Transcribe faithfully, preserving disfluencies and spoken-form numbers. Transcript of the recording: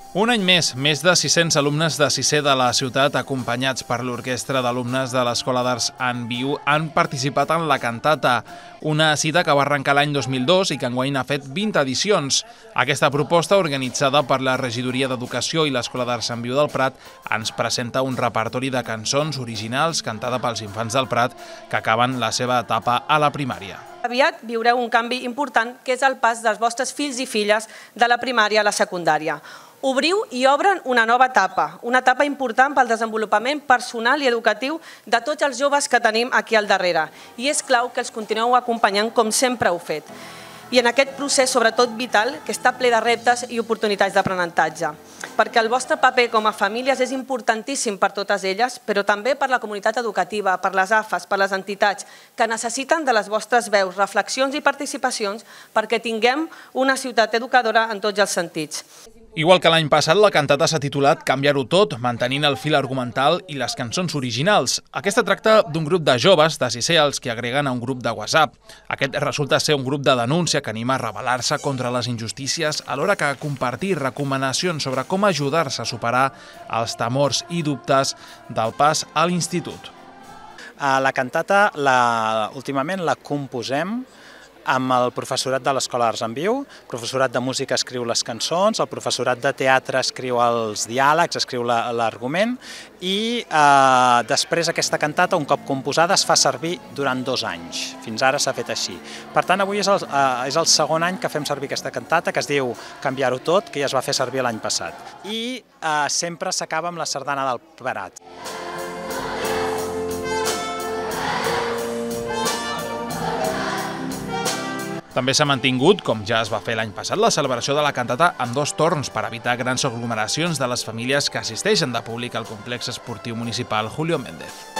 Un any més, més de sis-cents alumnes de sisè de la ciutat, acompanyats per l'Orquestra d'Alumnes de l'Escola d'Arts en Viu, han participat en la cantata, una cita que va arrencar l'any dos mil dos i que enguany ha fet vint edicions. Aquesta proposta, organitzada per la Regidoria d'Educació i l'Escola d'Arts en Viu del Prat, ens presenta un repertori de cançons originals cantada pels infants del Prat que acaben la seva etapa a la primària. Aviat viureu un canvi important, que és el pas dels vostres fills i filles de la primària a la secundària. Obriu i obren una nova etapa, una etapa important pel desenvolupament personal i educatiu de tots els joves que tenim aquí al darrere. I és clau que els continueu acompanyant com sempre heu fet. I en aquest procés, sobretot vital, que està ple de reptes i oportunitats d'aprenentatge. Perquè el vostre paper com a famílies és importantíssim per totes elles, però també per la comunitat educativa, per les A F As, per les entitats, que necessiten de les vostres veus, reflexions i participacions perquè tinguem una ciutat educadora en tots els sentits. Igual que l'any passat, la cantata s'ha titulat Canviar-ho tot, mantenint el fil argumental i les cançons originals. Aquesta tracta d'un grup de joves de sisè als que agreguen a un grup de WhatsApp. Aquest resulta ser un grup de denúncia que anima a rebel·lar-se contra les injustícies, alhora que compartir recomanacions sobre com ajudar-se a superar els temors i dubtes del pas a l'institut. La cantata, la, últimament, la composem amb el professorat de l'Escola d'Arts en Viu. El professorat de música escriu les cançons, el professorat de teatre escriu els diàlegs, escriu l'argument i eh, després aquesta cantata, un cop composada, es fa servir durant dos anys. Fins ara s'ha fet així. Per tant, avui és el, eh, és el segon any que fem servir aquesta cantata, que es diu Canviar-ho tot, que ja es va fer servir l'any passat. I eh, sempre s'acaba amb la sardana del Prat. També s'ha mantingut, com ja es va fer l'any passat, la celebració de la cantata en dos torns per evitar grans aglomeracions de les famílies que assisteixen de públic al complex esportiu municipal Julio Méndez.